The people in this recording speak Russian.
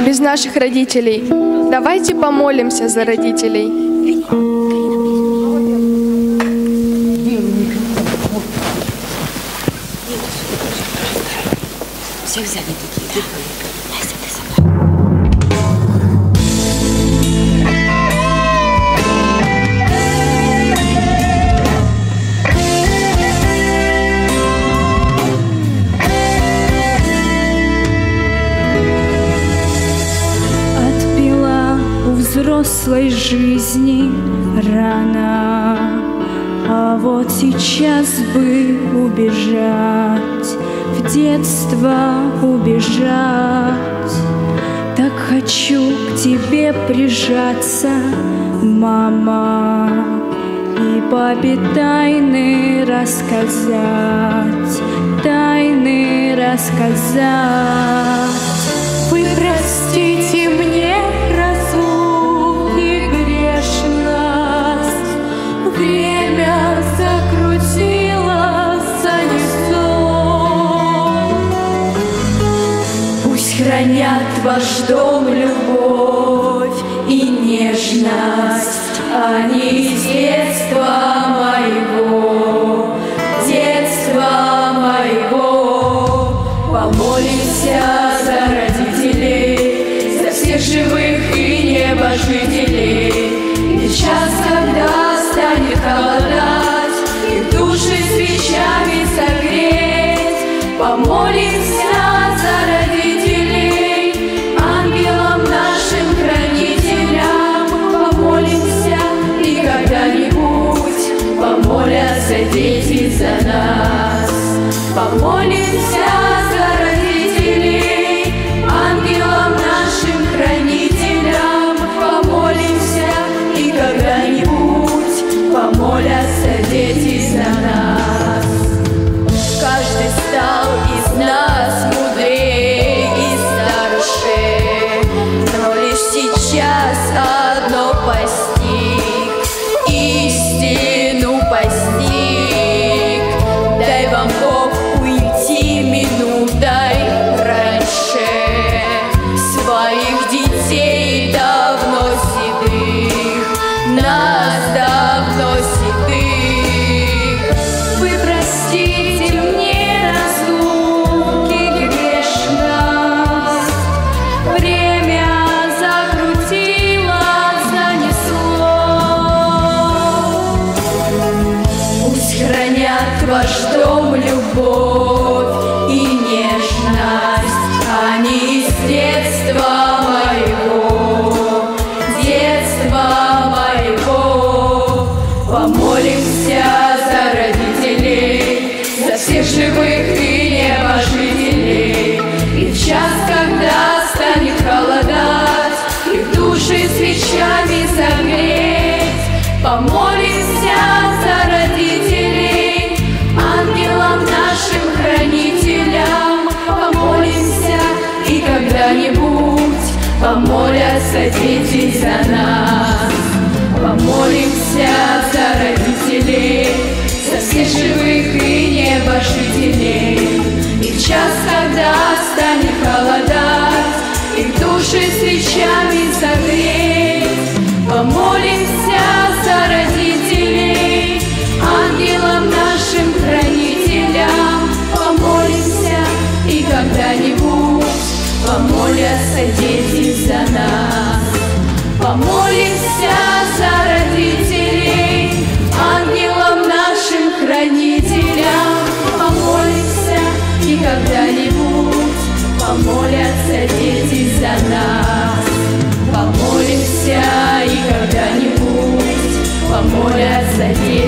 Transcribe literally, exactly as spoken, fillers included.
без наших родителей. Давайте помолимся за родителей. Все взяли такие, да? Настя, ты сама. Отпила у взрослой жизни рано, а вот сейчас бы убежать, в детство убежать. Так хочу к тебе прижаться, мама, и папе тайны рассказать, тайны рассказать. Вы простите мне разлуки грешность, время закрутило, занесло. Пусть хранят ваш дом любовь и нежность, они из детства моего, детства моего. Помолимся за родителей, за всех живых и небожителей. Ведь час, когда станет холодать, их души свечами согреть. Помолимся за родителей, ангелам нашим хранителям. Помолимся, и когда-нибудь помолятся дети за нас. Помолимся за родителей, ангелам нашим хранителям. Помолимся, и когда-нибудь помолятся дети за нас. Каждый стал из нас мудрее и старше, но лишь сейчас одно постиг, истину постиг. Дай вам Бог уйти минутой раньше своих детей давно седых, нас давно седых. Вы простите мне разлуки грешность, время закрутило, занесло. Пусть хранят ваш дом любовь и нежность, они из детства моего, детства моего. Помолимся за родителей, за всех живых и небожителей. И в час, когда станет холодать, их души свечами согреть. Помолимся за родителей, ангелам нашим хранителям. Помолимся, и когда-нибудь помолятся дети за нас. Помолимся за родителей, за всех живых и небожителей. И в час, когда станет холодать, их души свечами согреть. Помолимся за родителей, ангелам нашим хранителям. Помолимся, и когда-нибудь помолятся дети за нас. Помолимся за родителей, ангелам нашим хранителям. Помолимся, и когда-нибудь помолятся дети за нас. Помолимся, и когда-нибудь помолятся дети.